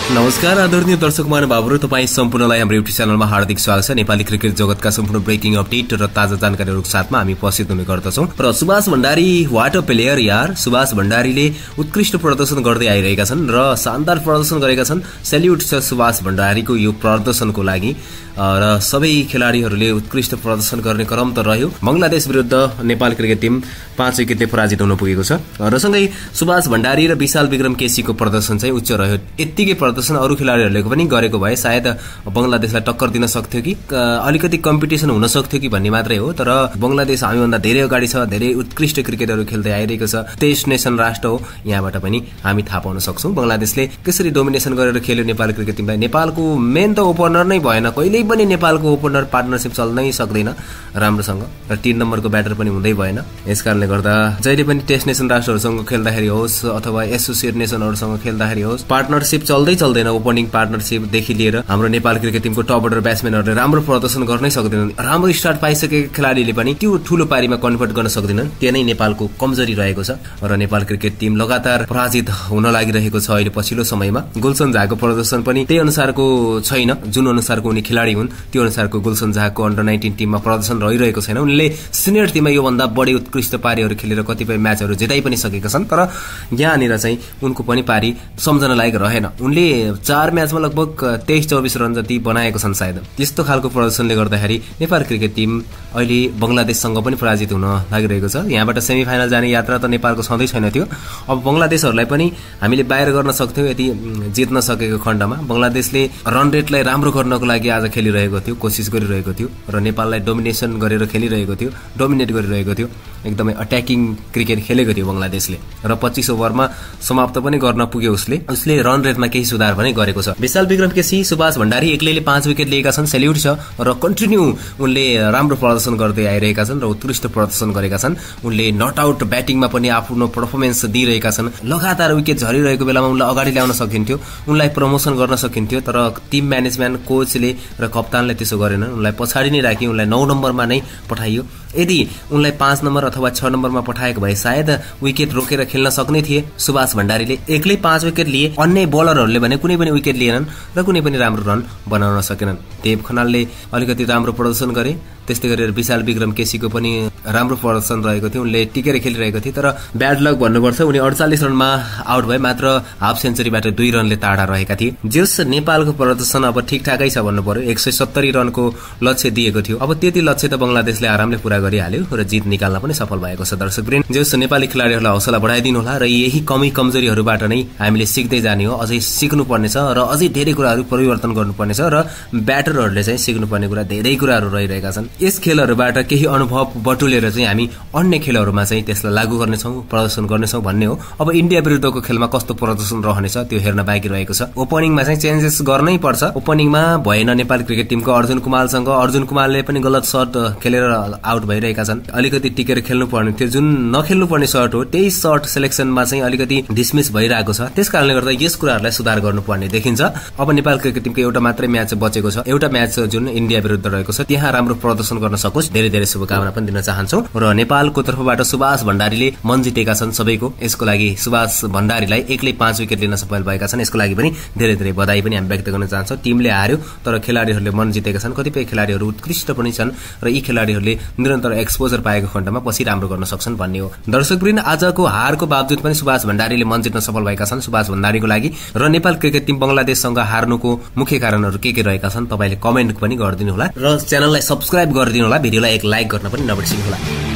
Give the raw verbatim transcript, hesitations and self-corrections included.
नमस्कार आदरणीय दर्शक महानुभावहरु, तपाई सम्पूर्णलाई हाम्रो युट्युब च्यानलमा हार्दिक स्वागत छ। नेपाली क्रिकेट जगतका सम्पूर्ण ब्रेकिङ अपडेट र ताजा जानकारीहरुको साथमा हामी उपस्थित हुने गर्दछौं। र Subhash Bhandari what a player यार। सुभाष भण्डारीले उत्कृष्ट प्रदर्शन गर्दै आइरहेका छन् र शानदार प्रदर्शन गरेका छन्। सेल्युट छ सुभाष भण्डारीको यो प्रदर्शनको लागि र सबै खेलाडीहरूले उत्कृष्ट प्रदर्शन गर्ने क्रम त रह्यो। बंगलादेश विरुद्ध नेपाल क्रिकेट टिम पाँच विकेटले पराजित हुन पुगेको छ र सँगै सुभाष भण्डारी र विशाल विक्रम केसीको प्रदर्शन चाहिँ उच्च रह्यो। यतिकै प्रदर्शन अरु खेलाडीहरूले पनि गरेको भए सायद बंगलादेशलाई टक्कर दिन सक्थ्यो कि अलिकति कम्पिटिसन हुन सक्थ्यो कि भन्ने मात्रै हो। तर बंगलादेश हामीभन्दा धेरै अगाडि छ, धेरै उत्कृष्ट क्रिकेटहरू खेल्दै आइरहेको छ। टेस्ट नेसन राष्ट्र हो, यहाँबाट पनि हामी थाहा पाउन सक्छौं बंगलादेशले कसरी डोमिनेसन गरेर खेल्यो नेपाल क्रिकेट टिमलाई। नेपालको मेन त ओपनर नै भएन, कहिल्यै पनि नेपालको ओपनर पार्टनरशिप चल्नै सक्दैन राम्रोसँग र तीन नम्बरको ब्याटर पनि हुँदै भएन। यसकारणले गर्दा जहिले पनि टेस्ट नेसन राष्ट्रहरूसँग खेल्दाखेरि होस् अथवा एसोसिएट नेसनहरूसँग खेल्दाखेरि होस् पार्टनरशिप चल्दै चल्दैन। ओपनिङ पार्टनरशिपदेखि लिएर हाम्रो नेपाल क्रिकेट टिमको टप अर्डर ब्याट्सम्यानहरूले राम्रो प्रदर्शन गर्नै सक्दैनन्। राम्रो स्टार्ट पाइसकेका खेलाडीले पनि त्यो ठूलो पारीमा कन्भर्ट गर्न सक्दैनन्। त्यो नै नेपालको कमजोरी रहेको छ र नेपाल क्रिकेट टिम लगातार पराजित हुन लागिरहेको छ। अहिले पछिल्लो समयमा गुलसन झाको प्रदर्शन पनि त्यही अनुसारको छैन, जुन अनुसारको उनी खेलाडी हुन् त्यो अनुसारको गुलसन झाको अन्डर नाइन्टिन टिममा प्रदर्शन रहिरहेको छैन। उनले सिनियर टिममा योभन्दा बढी उत्कृष्ट पारीहरू खेलेर कतिपय म्याचहरू जिताइ पनि सकेका छन्, तर यहाँनिर चाहिँ उनको पनि पारी सम्झन लायक रहेन। उनले चार म्याचमा लगभग तेइस चौबिस रन जति बनाएको छन् सायद। त्यस्तो खालको प्रदर्शनले गर्दाखेरि नेपाल क्रिकेट टिम अहिले बंगलादेशसँग पनि पराजित हुन लागिरहेको छ। यहाँबाट सेमी फाइनल जाने यात्रा त नेपालको सधैँ छैन थियो। अब बंगलादेशहरूलाई पनि हामीले बाहिर गर्न सक्थ्यौं यदि जित्न सकेको खण्डमा। बंगलादेशले रन रेटलाई राम्रो गर्नको लागि आज खेलिरहेको थियो, कोसिस गरिरहेको थियो र नेपाललाई डोमिनेसन गरेर खेलिरहेको थियो, डोमिनेट गरिरहेको थियो। एकदमै अट्याकिङ क्रिकेट खेलेको थियो बंगलादेशले र पच्चीस ओभरमा समाप्त पनि गर्न पुग्यो। उसले उसले रन रेटमा केही सुधार पनि गरेको छ। विशाल विक्रम केसी, सुभाष भण्डारी एक्लैले पाँच विकेट लिएका छन्, सेल्युट छ र कन्टिन्यू उनले राम्रो प्रदर्शन गर्दै आइरहेका छन् र उत्कृष्ट प्रदर्शन गरेका छन्। उनले नट आउट ब्याटिङमा पनि आफ्नो पर्फर्मेन्स दिइरहेका छन्। लगातार विकेट झरिरहेको बेलामा उनलाई अगाडि ल्याउन सकिन्थ्यो, उनलाई प्रमोसन गर्न सकिन्थ्यो, तर टिम म्यानेजमेन्ट कोचले र कप्तानले त्यसो गरेन। उनलाई पछाडि नै राखी उनलाई नौ नम्बरमा नै पठाइयो। यदि उनलाई पाँच नम्बर अथवा छ नम्बरमा पठाएको भए सायद विकेट रोकेर खेल्न सक्ने थिए। सुभाष भण्डारीले एक्लै पाँच विकेट लिए, अन्य बोलरहरूले भने कुनै पनि विकेट लिएनन् र कुनै पनि राम्रो रन बनाउन सकेनन्। देव खनालले अलिकति राम्रो प्रदर्शन गरे, त्यस्तै गरेर विशाल विक्रम केसीको पनि राम्रो प्रदर्शन रहेको थियो। उनले टिकेर खेलिरहेको थिए, तर ब्याड लक भन्नुपर्छ, उनी अडचालिस रनमा आउट भए, मात्र हाफ सेन्चुरीबाट दुई रनले टाढा रहेका थिए। जस नेपालको प्रदर्शन अब ठिकठाकै छ भन्नु पर्यो। एक सय सत्तरी रनको लक्ष्य दिएको थियो, अब त्यति लक्ष्य त बंगलादेशले आरामले पूरा गरिहाल्यो र जित निकाल्न पनि सफल भएको छ। दर्शकवृन्द, जस नेपाली खेलाडीहरूलाई हौसला बढाइदिनु होला र यही कमी कमजोरीहरूबाट नै हामीले सिक्दै जाने हो। अझै सिक्नुपर्नेछ र अझै धेरै कुराहरू परिवर्तन गर्नुपर्नेछ र ब्याटरहरूले चाहिँ सिक्नुपर्ने कुरा धेरै कुराहरू रहिरहेका छन्। यस खेलहरूबाट केही अनुभव बटुलेर चाहिँ हामी अन्य खेलहरूमा चाहिँ त्यसलाई लागू गर्नेछौँ, प्रदर्शन गर्नेछौँ भन्ने हो। अब इन्डिया विरुद्धको खेलमा कस्तो प्रदर्शन रहनेछ त्यो हेर्न बाँकी रहेको छ। ओपनिङमा चाहिँ चेन्जेस गर्नै पर्छ। ओपनिङमा भएन नेपाल क्रिकेट टिमको अर्जुन कुमारसँग। अर्जुन कुमारले पनि गलत शट खेलेर आउट भइरहेका छन्। अलिकति टिकेर खेल्नु पर्ने थियो, जुन नखेल्नु पर्ने शट हो त्यही शट सेलेक्सनमा चाहिँ अलिकति डिसमिस भइरहेको छ। त्यसकारणले गर्दा यस कुराहरूलाई सुधार गर्नुपर्ने देखिन्छ। अब नेपाल क्रिकेट टिमको एउटा मात्रै म्याच बचेको छ, एउटा म्याच जुन इन्डिया विरुद्ध रहेको छ, त्यहाँ राम्रो प्रदर्शन गर्न सकोस्, धेरै धेरै शुभकामना पनि दिन चाहन्छौं। र नेपालको तर्फबाट सुभाष भण्डारीले मन जितेका छन् सबैको। यसको लागि सुभाष भण्डारीलाई एक्लै पाँच विकेट लिन सफल भएका छन्, यसको लागि पनि धेरै धेरै बधाई पनि हामी व्यक्त गर्न चाहन्छौं। टिमले हार्यो तर खेलाडीहरूले मन जितेका छन्। कतिपय खेलाडीहरू उत्कृष्ट पनि छन् र यी खेलाडीहरूले निरन्तर एक्सपोजर पाएको खण्डमा पछि राम्रो गर्न सक्छन् भन्ने हो। दर्शकवृन्द, आजको हारको बावजुद पनि सुभाष भण्डारीले मन जित्न सफल भएका छन् सुभाष भण्डारीको लागि। र नेपाल क्रिकेट टिम बंगलादेशसँग हार्नुको मुख्य कारणहरू के के रहेका छन् तपाईले कमेन्ट पनि गरिदिनु होला र च्यानललाई सब्स्क्राइब गरिदिनु होला। भिडियोलाई एक लाइक गर्न पनि नबिर्सिनु होला।